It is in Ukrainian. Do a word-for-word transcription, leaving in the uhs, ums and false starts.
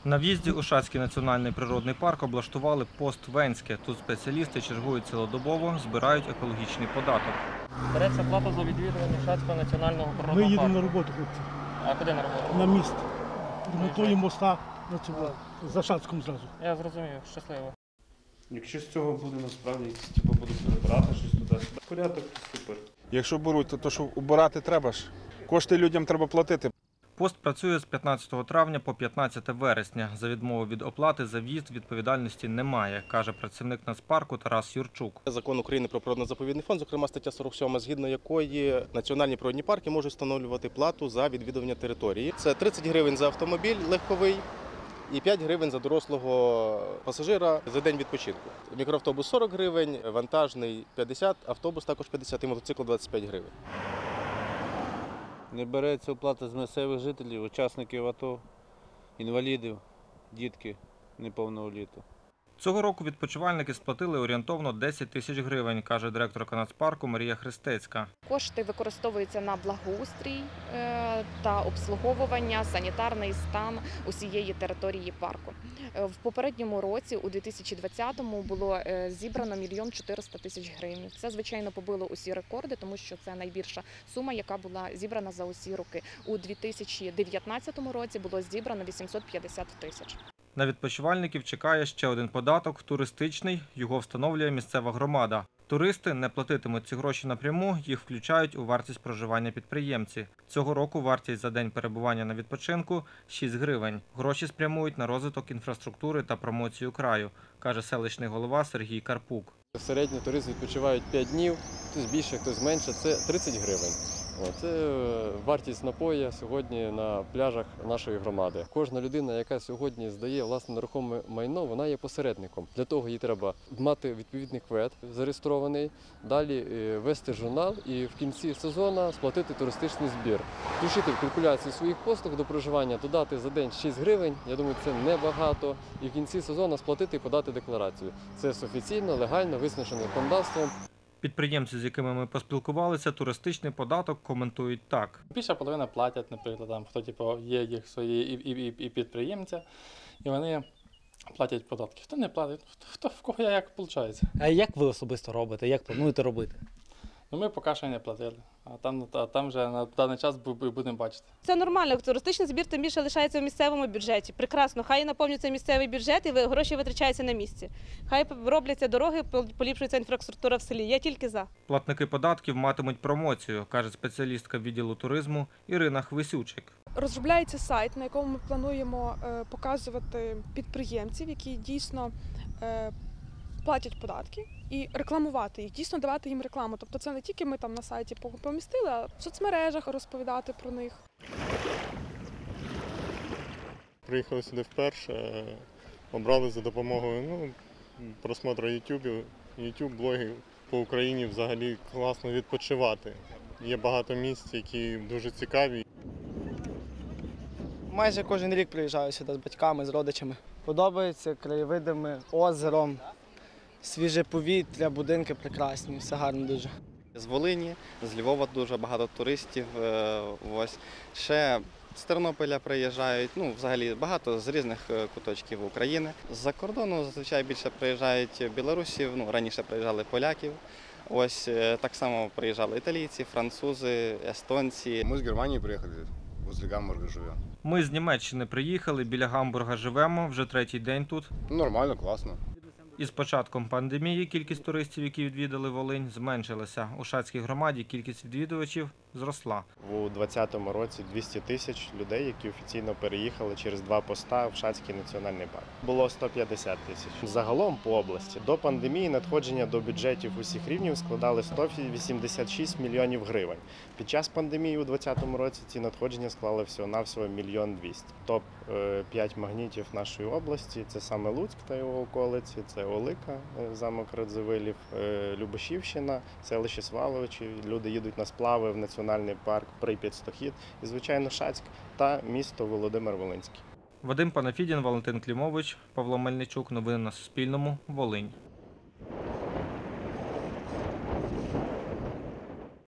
На в'їзді у Шацький національний природний парк облаштували пост Венське. Тут спеціалісти чергують цілодобово, збирають екологічний податок. Береться плата за відвідування Шацького національного природного парку. Ми їдемо на роботу, хлопці. А куди на роботу? На міст. Ремонтуємо моста на цьому, за Шацьком зразу. Я зрозумів, щасливо. Якщо з цього буде насправді якісь типу, будуть прибирати щось туди-сюди, порядок супер. Якщо беруть, то, то що убирати треба ж. Кошти людям треба платити. Пост працює з п'ятнадцятого травня по п'ятнадцяте вересня. За відмову від оплати за в'їзд відповідальності немає, каже працівник Нацпарку Тарас Юрчук. Закон України про природно-заповідний фонд, зокрема стаття сорок сьома, згідно якої національні природні парки можуть встановлювати плату за відвідування території. Це тридцять гривень за автомобіль легковий і п'ять гривень за дорослого пасажира за день відпочинку. Мікроавтобус сорок гривень, вантажний п'ятдесят, автобус також п'ятдесят і мотоцикл двадцять п'ять гривень. Не береться оплата з місцевих жителів, учасників АТО, інвалідів, дітки неповного літа. Цього року відпочивальники сплатили орієнтовно десять тисяч гривень, каже директорка Нацпарку Марія Христецька. Кошти використовуються на благоустрій е, та обслуговування, санітарний стан усієї території парку. Е, В попередньому році, у дві тисячі двадцятому, було е, зібрано мільйон чотириста тисяч гривень. Це, звичайно, побило усі рекорди, тому що це найбільша сума, яка була зібрана за усі роки. У дві тисячі дев'ятнадцятому році було зібрано вісімсот п'ятдесят тисяч. На відпочивальників чекає ще один податок – туристичний. Його встановлює місцева громада. Туристи не платитимуть ці гроші напряму, їх включають у вартість проживання підприємці. Цього року вартість за день перебування на відпочинку – шість гривень. Гроші спрямують на розвиток інфраструктури та промоцію краю, каже селищний голова Сергій Карпук. Середньо турист відпочивають п'ять днів, хтось більше, хтось менше, це тридцять гривень. Це вартість напоя сьогодні на пляжах нашої громади. Кожна людина, яка сьогодні здає власне нерухоме майно, вона є посередником. Для того їй треба мати відповідний квет зареєстрований, далі вести журнал і в кінці сезону сплатити туристичний збір. Включити в калькуляцію своїх послуг до проживання, додати за день шість гривень, я думаю, це небагато, і в кінці сезону сплатити і подати декларацію. Це офіційно, легально, визначено законодавством. Підприємці, з якими ми поспілкувалися, туристичний податок коментують так. Більша половина платять, наприклад, там, хто типу, є їх свої і, і, і, і підприємця, і вони платять податки. Хто не платить, хто в кого як виходить. А як ви особисто робите? Як плануєте робити? Ну, ми поки що не платили, а там, а там вже на даний час будемо бачити. Це нормально, туристичний збір тим більше лишається в місцевому бюджеті. Прекрасно, хай наповнюється місцевий бюджет і гроші витрачаються на місці. Хай робляться дороги, поліпшується інфраструктура в селі. Я тільки за. Платники податків матимуть промоцію, каже спеціалістка відділу туризму Ірина Хвисючик. Розробляється сайт, на якому ми плануємо показувати підприємців, які дійсно платять податки, і рекламувати їх, дійсно давати їм рекламу. Тобто це не тільки ми там на сайті помістили, а в соцмережах розповідати про них. Приїхали сюди вперше, обрали за допомогою ну, просмотру ютубів, ютуб-блогів по Україні взагалі класно відпочивати. Є багато місць, які дуже цікаві. Майже кожен рік приїжджаю сюди з батьками, з родичами. Подобається краєвидами, озером. Свіже повітря, будинки прекрасні, все гарно дуже. З Волині, з Львова дуже багато туристів. Ось. Ще з Тернополя приїжджають, ну взагалі багато з різних куточків України. З-за кордону зазвичай більше приїжджають білорусів, ну раніше приїжджали поляків. Ось так само приїжджали італійці, французи, естонці. Ми з Германії приїхали, возле Гамбурга живемо. Ми з Німеччини приїхали, біля Гамбурга живемо, вже третій день тут. Нормально, класно. Із початком пандемії кількість туристів, які відвідали Волинь, зменшилася. У Шацькій громаді кількість відвідувачів зросла. У двадцятому році двісті тисяч людей, які офіційно переїхали через два поста в Шацький національний парк. Було сто п'ятдесят тисяч. Загалом по області до пандемії надходження до бюджетів усіх рівнів складали сто вісімдесят шість мільйонів гривень. Під час пандемії у двадцятому році ці надходження склали всього-навсього мільйон двісті. топ п'ять магнітів нашої області – це саме Луцьк та його околиці, це Олика, замок Радзивилів, Любашівщина, селище Сваловичі. Люди їдуть на сплави в національний парк Прип'ять-Стохід і, звичайно, Шацьк та місто Володимир-Волинський. Вадим Панафідін, Валентин Клімович, Павло Мельничук. Новини на Суспільному. Волинь.